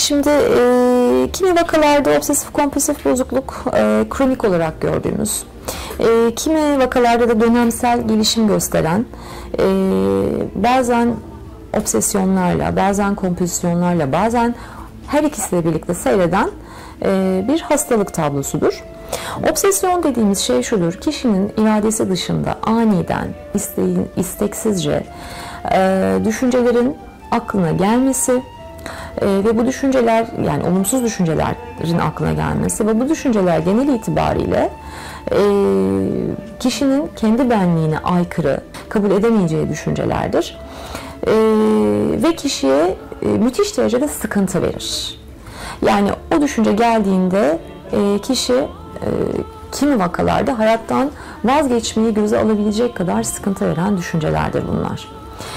Şimdi kimi vakalarda obsesif kompulsif bozukluk kronik olarak gördüğümüz, kimi vakalarda da dönemsel gelişim gösteren, bazen obsesyonlarla, bazen kompulsiyonlarla, bazen her ikisiyle birlikte seyreden bir hastalık tablosudur. Obsesyon dediğimiz şey şudur: kişinin iradesi dışında aniden, isteksizce düşüncelerin aklına gelmesi ve bu düşünceler, yani olumsuz düşüncelerin aklına gelmesi ve bu düşünceler genel itibariyle kişinin kendi benliğine aykırı, kabul edemeyeceği düşüncelerdir. Ve kişiye müthiş derecede sıkıntı verir. Yani o düşünce geldiğinde kişi kimi vakalarda hayattan vazgeçmeyi göze alabilecek kadar sıkıntı veren düşüncelerdir bunlar.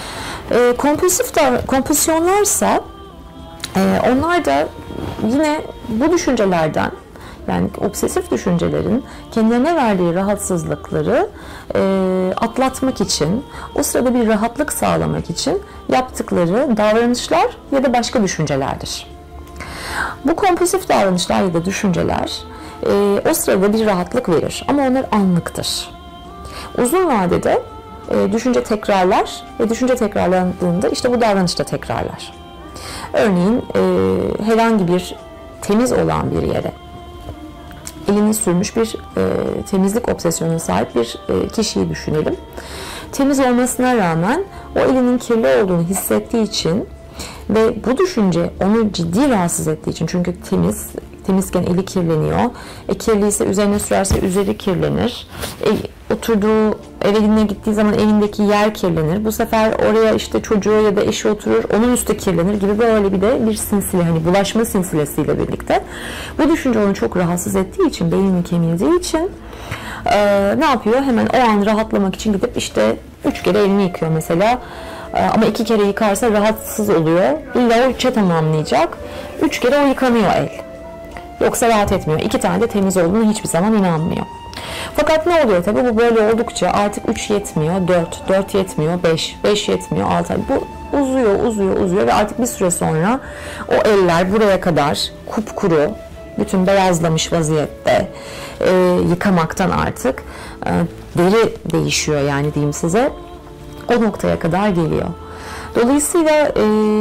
Kompulsiyonlarsa onlar da yine bu düşüncelerden, yani obsesif düşüncelerin kendilerine verdiği rahatsızlıkları atlatmak için, o sırada bir rahatlık sağlamak için yaptıkları davranışlar ya da başka düşüncelerdir. Bu kompulsif davranışlar ya da düşünceler o sırada bir rahatlık verir ama onlar anlıktır. Uzun vadede düşünce tekrarlar ve düşünce tekrarlandığında işte bu davranış da tekrarlar. Örneğin herhangi bir temiz olan bir yere elini sürmüş bir temizlik obsesyonuna sahip bir kişiyi düşünelim. Temiz olmasına rağmen o elinin kirli olduğunu hissettiği için ve bu düşünce onu ciddi rahatsız ettiği için, çünkü temizken eli kirleniyor. Kirliyse üzerine sürerse üzeri kirlenir. Oturduğu evine gittiği zaman evindeki yer kirlenir. Bu sefer oraya işte çocuğu ya da eşi oturur, onun üstü kirlenir gibi böyle bir silsile, hani bulaşma silsilesiyle birlikte. Bu düşünce onu çok rahatsız ettiği için, beynini kemirdiği için ne yapıyor? Hemen o an rahatlamak için gidip işte 3 kere elini yıkıyor mesela. Ama 2 kere yıkarsa rahatsız oluyor. İlla o 3'e tamamlayacak. 3 kere o yıkanıyor el. Yoksa rahat etmiyor. 2 tane de temiz olduğuna hiçbir zaman inanmıyor. Fakat ne oluyor tabii, bu böyle oldukça artık 3 yetmiyor, 4 yetmiyor, 5 yetmiyor, 6. Bu uzuyor ve artık bir süre sonra o eller buraya kadar kupkuru, bütün beyazlamış vaziyette, yıkamaktan artık deri değişiyor yani diyeyim size. O noktaya kadar geliyor. Dolayısıyla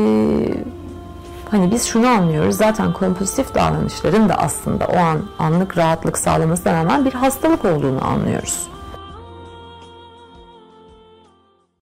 hani biz şunu anlıyoruz, zaten kompulsif davranışların da aslında o an anlık rahatlık sağlamasına rağmen bir hastalık olduğunu anlıyoruz.